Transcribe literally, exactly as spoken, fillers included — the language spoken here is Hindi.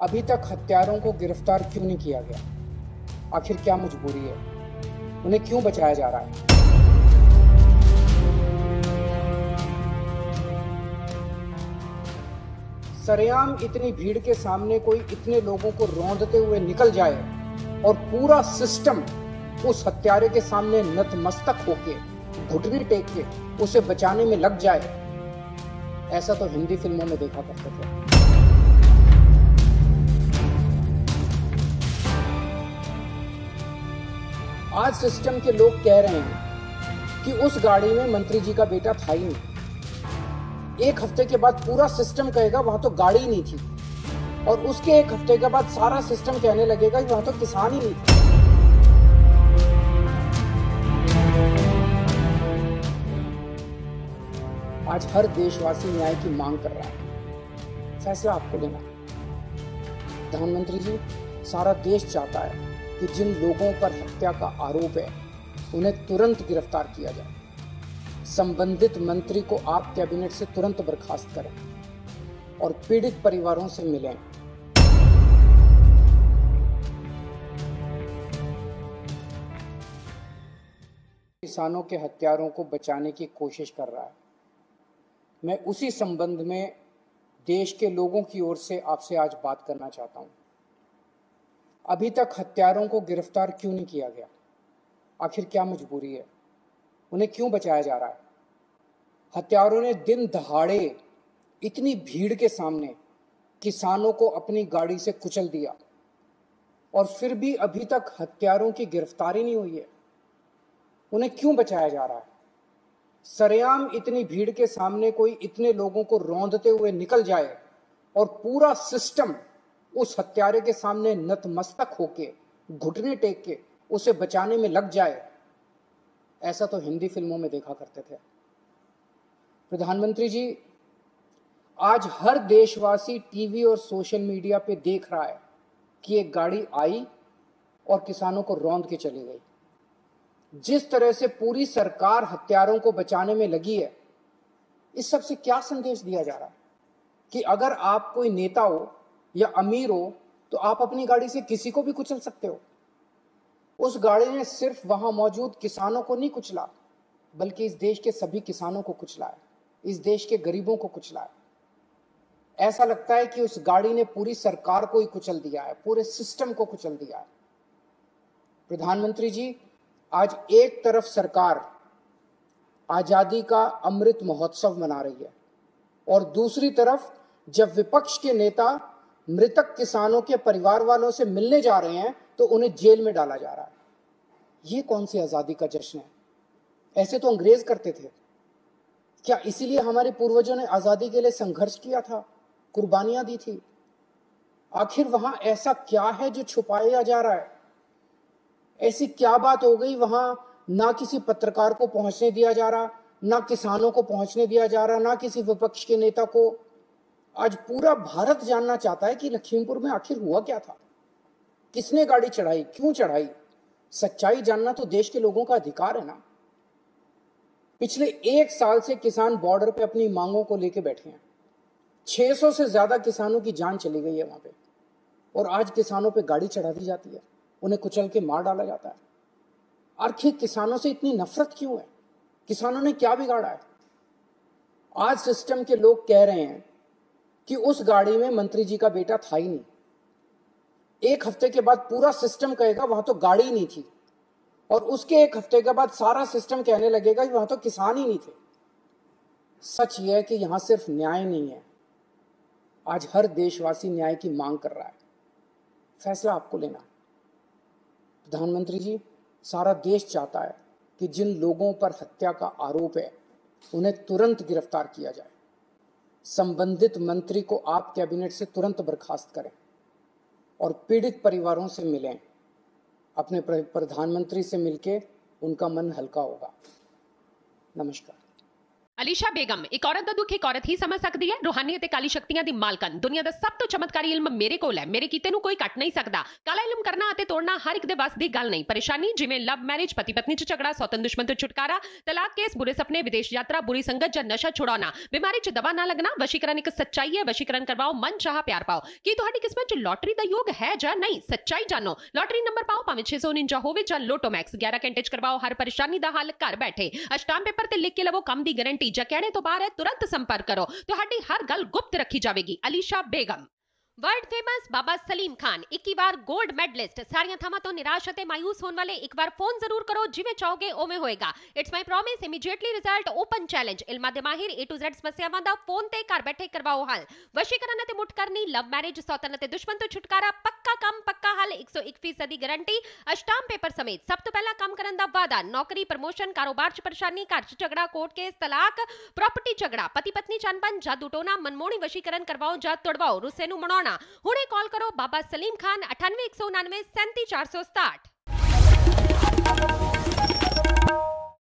अभी तक हत्यारों को गिरफ्तार क्यों नहीं किया गया? आखिर क्या मजबूरी है? उन्हें क्यों बचाया जा रहा है? सरेआम इतनी भीड़ के सामने कोई इतने लोगों को रौंदते हुए निकल जाए और पूरा सिस्टम उस हत्यारे के सामने नतमस्तक होके घुटने टेक के उसे बचाने में लग जाए, ऐसा तो हिंदी फिल्मों में देखा करते थे। आज सिस्टम के लोग कह रहे हैं कि उस गाड़ी में मंत्री जी का बेटा था ही नहीं। एक हफ्ते के बाद पूरा सिस्टम कहेगा वहां तो गाड़ी ही नहीं थी, और उसके एक हफ्ते के बाद सारा सिस्टम कहने लगेगा कि वहां तो किसान ही नहीं थे। आज हर देशवासी न्याय की मांग कर रहा है, फैसला आपको लेना। प्रधानमंत्री जी, सारा देश चाहता है कि जिन लोगों पर हत्या का आरोप है उन्हें तुरंत गिरफ्तार किया जाए। संबंधित मंत्री को आप कैबिनेट से तुरंत बर्खास्त करें और पीड़ित परिवारों से मिलें। किसानों के हत्यारों को बचाने की कोशिश कर रहा है। मैं उसी संबंध में देश के लोगों की ओर से आपसे आज बात करना चाहता हूं। अभी तक हत्यारों को गिरफ्तार क्यों नहीं किया गया? आखिर क्या मजबूरी है? उन्हें क्यों बचाया जा रहा है? हत्यारों ने दिन दहाड़े इतनी भीड़ के सामने किसानों को अपनी गाड़ी से कुचल दिया, और फिर भी अभी तक हत्यारों की गिरफ्तारी नहीं हुई है। उन्हें क्यों बचाया जा रहा है? सरेआम इतनी भीड़ के सामने कोई इतने लोगों को रौंदते हुए निकल जाए और पूरा सिस्टम उस हत्यारे के सामने नतमस्तक होके घुटने टेक के उसे बचाने में लग जाए, ऐसा तो हिंदी फिल्मों में देखा करते थे। प्रधानमंत्री जी, आज हर देशवासी टीवी और सोशल मीडिया पे देख रहा है कि एक गाड़ी आई और किसानों को रौंद के चली गई। जिस तरह से पूरी सरकार हत्यारों को बचाने में लगी है, इस सब से क्या संदेश दिया जा रहा है कि अगर आप कोई नेता हो या अमीर हो तो आप अपनी गाड़ी से किसी को भी कुचल सकते हो। उस गाड़ी ने सिर्फ वहां मौजूद किसानों को नहीं कुचला, बल्कि इस देश के सभी किसानों को कुचला है, इस देश के गरीबों को कुचला है। ऐसा लगता है कि उस गाड़ी ने पूरी सरकार को ही कुचल दिया है, पूरे सिस्टम को कुचल दिया है। प्रधानमंत्री जी, आज एक तरफ सरकार आजादी का अमृत महोत्सव मना रही है, और दूसरी तरफ जब विपक्ष के नेता मृतक किसानों के परिवार वालों से मिलने जा रहे हैं तो उन्हें जेल में डाला जा रहा है। ये कौन सी आजादी का जश्न है? ऐसे तो अंग्रेज करते थे। क्या इसीलिए हमारे पूर्वजों ने आजादी के लिए संघर्ष किया था, कुर्बानियां दी थी? आखिर वहां ऐसा क्या है जो छुपाया जा रहा है? ऐसी क्या बात हो गई वहां ना किसी पत्रकार को पहुंचने दिया जा रहा, ना किसानों को पहुंचने दिया जा रहा, ना किसी विपक्ष के नेता को? आज पूरा भारत जानना चाहता है कि लखीमपुर में आखिर हुआ क्या था, किसने गाड़ी चढ़ाई, क्यों चढ़ाई। सच्चाई जानना तो देश के लोगों का अधिकार है ना। पिछले एक साल से किसान बॉर्डर पे अपनी मांगों को लेके बैठे हैं। छह सौ से ज्यादा किसानों की जान चली गई है वहां पे, और आज किसानों पे गाड़ी चढ़ा दी जाती है, उन्हें कुचल के मार डाला जाता है। आखिर किसानों से इतनी नफरत क्यों है? किसानों ने क्या बिगाड़ा है? आज सिस्टम के लोग कह रहे हैं कि उस गाड़ी में मंत्री जी का बेटा था ही नहीं। एक हफ्ते के बाद पूरा सिस्टम कहेगा वहां तो गाड़ी ही नहीं थी, और उसके एक हफ्ते के बाद सारा सिस्टम कहने लगेगा कि वहां तो किसान ही नहीं थे। सच यह है कि यहां सिर्फ न्याय नहीं है, आज हर देशवासी न्याय की मांग कर रहा है। फैसला आपको लेना। प्रधानमंत्री जी, सारा देश चाहता है कि जिन लोगों पर हत्या का आरोप है उन्हें तुरंत गिरफ्तार किया जाए। संबंधित मंत्री को आप कैबिनेट से तुरंत बर्खास्त करें और पीड़ित परिवारों से मिलें। अपने प्रधानमंत्री से मिलके उनका मन हल्का होगा। नमस्कार। ਅਲੀਸ਼ਾ ਬੇਗਮ ਇੱਕ ਔਰਤ ਦਾ ਦੁੱਖ ਇੱਕ ਔਰਤ ਹੀ ਸਮਝ ਸਕਦੀ ਹੈ। ਰੂਹਾਨੀ ਅਤੇ ਕਾਲੀ ਸ਼ਕਤੀਆਂ ਦੀ ਮਾਲਕਨ, ਦੁਨੀਆ ਦਾ ਸਭ ਤੋਂ ਚਮਤਕਾਰੀ ਇਲਮ ਮੇਰੇ ਕੋਲ ਹੈ। ਮੇਰੇ ਕੀਤੇ ਨੂੰ ਕੋਈ ਕੱਟ ਨਹੀਂ ਸਕਦਾ। ਕਾਲਾ ਇਲਮ ਕਰਨਾ ਅਤੇ ਤੋੜਨਾ ਹਰ ਇੱਕ ਦੇ ਵੱਸ ਦੀ ਗੱਲ ਨਹੀਂ। ਪਰੇਸ਼ਾਨੀ ਜਿਵੇਂ ਲਵ ਮੈਰਿਜ, ਪਤੀ ਪਤਨੀ ਚ ਝਗੜਾ, ਸੌਤਨ ਦੁਸ਼ਮਣ ਤੋਂ ਛੁਟਕਾਰਾ, ਤਲਾਕ ਕੇਸ, ਬੁਰੇ ਸੁਪਨੇ, ਵਿਦੇਸ਼ ਯਾਤਰਾ, ਬੁਰੀ ਸੰਗਤ ਜਾਂ ਨਸ਼ਾ ਛੁਡਾਉਣਾ, ਬਿਮਾਰੀ ਚ ਦਵਾ ਨਾ ਲੱਗਣਾ। ਵਸ਼ੀਕਰਨ ਇੱਕ ਸੱਚਾਈ ਹੈ। ਵਸ਼ੀਕਰਨ ਕਰਵਾਓ, ਮਨ ਚਾਹਾ ਪਿਆਰ ਪਾਓ। ਕੀ ਤੁਹਾਡੀ ਕਿਸਮਤ ਚ ਲੋਟਰੀ ਦਾ ਯੋਗ ਹੈ ਜਾਂ ਨਹੀਂ? ਸੱਚਾਈ ਜਾਣੋ। ਲੋਟਰੀ ਨੰਬਰ ਪਾਓ, ਭਾਵੇਂ ਛੇ ਸੌ ਉਨੰਜਾ ਹੋਵੇ ਜਾਂ ਲੋਟੋ ਮੈਕਸ। ਗਿਆਰਾਂ ਘੰਟੇ ਚ ਕਰਵਾਓ ਹਰ ਪਰੇਸ਼ਾਨੀ ਦਾ ਹੱਲ ਘਰ ਬੈਠੇ। ਅਸ਼ਟਾਮ ਪੇਪਰ ਤੇ ਲਿਖ ਕੇ ਲਵੋ ਕੰਮ ਦੀ ਗਾਰੰਟੀ। ਜਾਂ ਕਹਿਣੇ ਤੋਂ ਬਾਹਰ ਹੈ, ਤੁਰੰਤ ਸੰਪਰਕ ਕਰੋ। ਤੁਹਾਡੀ ਹਰ ਗੱਲ ਗੁਪਤ ਰੱਖੀ ਜਾਵੇਗੀ। ਅਲੀਸ਼ਾ ਬੇਗਮ। वर्ल्ड फेमस बाबा सलीम खान इक्की बार गोल्ड मेडलिस्ट। सारियां थावां तो निराश अते मायूस होने वाले एक बार फोन जरूर करो, जिवें चाहोगे उवें होएगा। It's my promise, immediately result, open challenge. इल्मां दे माहिर ए टू ज़ेड समस्यावां दा फोन ते घर बैठे करवाओ हल। वशीकरण अते मुठ करनी, लव मैरिज, सौतन अते दुश्मन तो छुटकारा, पक्का काम पक्का हल, एक सौ एक फीसदी गारंटी, अष्टाम पेपर समेत। सब तो पहला काम करन दा वादा, नौकरी, प्रमोशन, कारोबार च परेशानी, घर च झगड़ा, कोर्ट केस, तलाक, प्रॉपर्टी झगड़ा, पति पत्नी च अनबन, जादू टोना, मनमोहनी वशीकरण करवाओ जां तुड़वाओ, रुस्से नूं मनाउणा। हुणे कॉल करो बाबा सलीम खान, अठानवे एक सौ उनानवे सैंती चार सौ सताहठ।